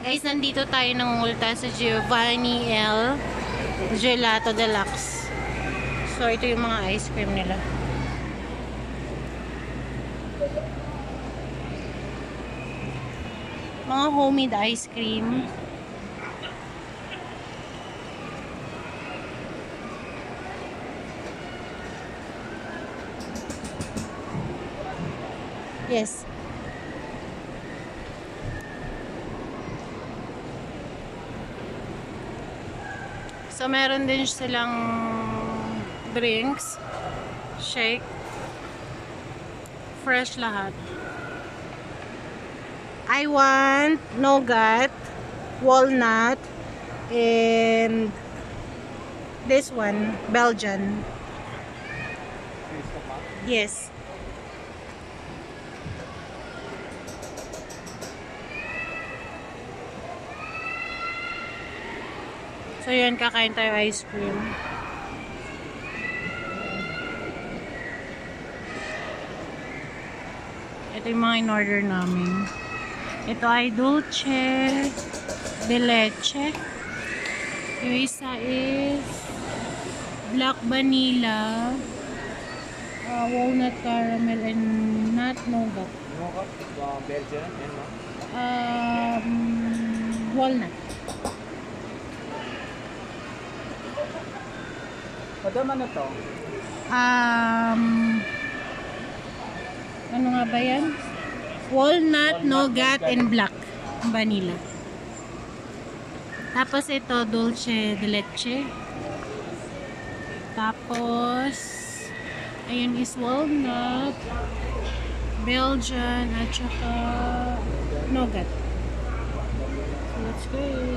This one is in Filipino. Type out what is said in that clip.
Guys, nandito tayo nangungulta sa Giovanni L. Gelato Deluxe. So, ito yung mga ice cream nila. Mga homemade ice cream. Yes. So, meron din silang drinks, shake, fresh lahat. I want nougat, walnut, and this one, Belgian. Yes. So, yun, kakain tayo ice cream. Ito yung mga in-order namin. Ito ay dulce de leche. Yung isa is black vanilla, walnut caramel, and nut nougat. Belgian and Walnut. Madama na to? Ano nga ba yan? Walnut, nougat, and black vanilla. Tapos ito, dulce de leche. Tapos, ayun is walnut, Belgian, at saka nougat. So, let's go.